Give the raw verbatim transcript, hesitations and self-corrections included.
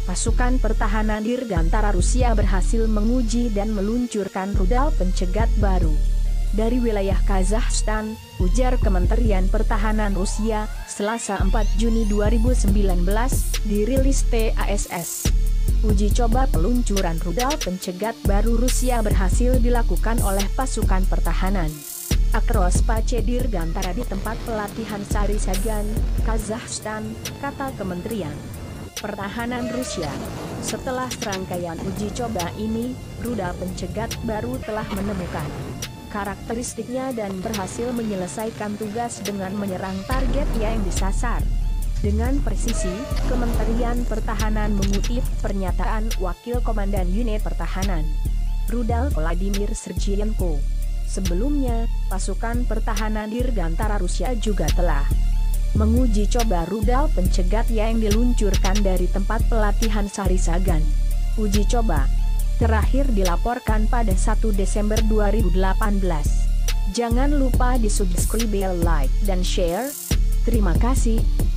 pasukan pertahanan Dirgantara Rusia berhasil menguji dan meluncurkan rudal pencegat baru dari wilayah Kazakhstan, ujar Kementerian Pertahanan Rusia, Selasa empat Juni dua ribu sembilan belas, dirilis T A S S. Uji coba peluncuran rudal pencegat baru Rusia berhasil dilakukan oleh pasukan pertahanan Akrospace Dirgantara di tempat pelatihan Sari Sagan, Kazakhstan, kata Kementerian Pertahanan Rusia. Setelah serangkaian uji coba ini, rudal pencegat baru telah menemukan karakteristiknya dan berhasil menyelesaikan tugas dengan menyerang target yang disasar dengan presisi. Kementerian Pertahanan mengutip pernyataan Wakil Komandan Unit Pertahanan Rudal Vladimir Sergienko. Sebelumnya, pasukan pertahanan Dirgantara Rusia juga telah menguji coba rudal pencegat yang diluncurkan dari tempat pelatihan Sari Sagan. Uji coba terakhir dilaporkan pada satu Desember dua ribu delapan belas. Jangan lupa di subscribe, like, dan share. Terima kasih.